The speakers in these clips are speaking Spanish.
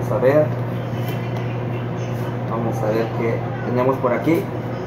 Vamos a ver. Vamos a ver qué tenemos por aquí.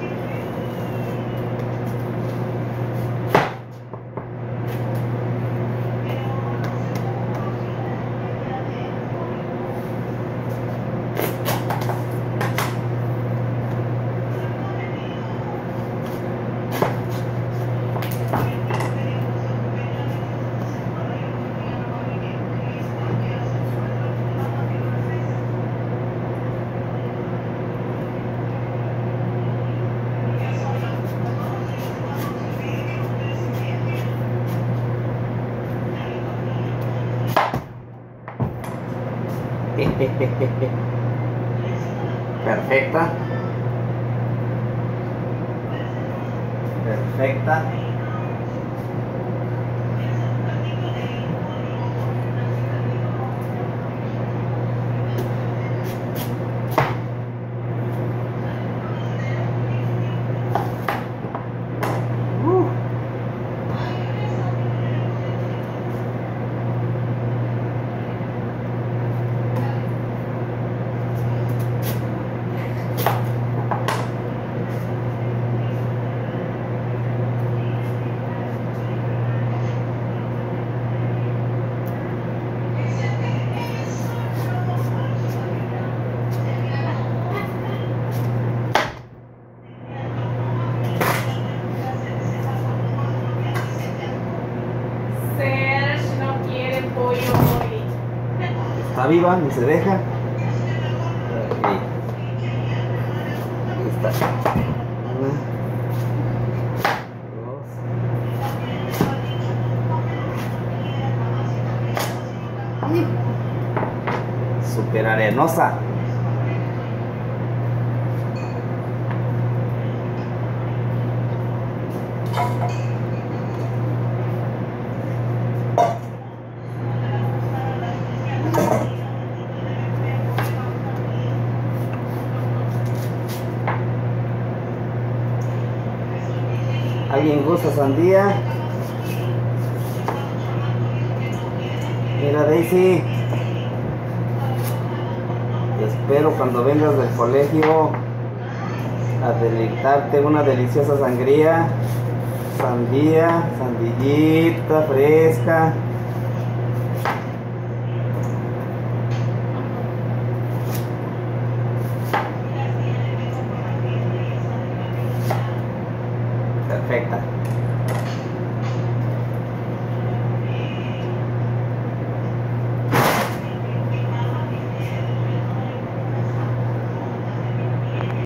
Perfecta. Perfecta. Está viva, ni se deja. Okay. Ahí está. Una, dos. Super arenosa. ¿Alguien gusta sandía? Mira, Daisy, espero cuando vengas del colegio a deleitarte una deliciosa sangría, sandía, sandillita fresca. Perfecta.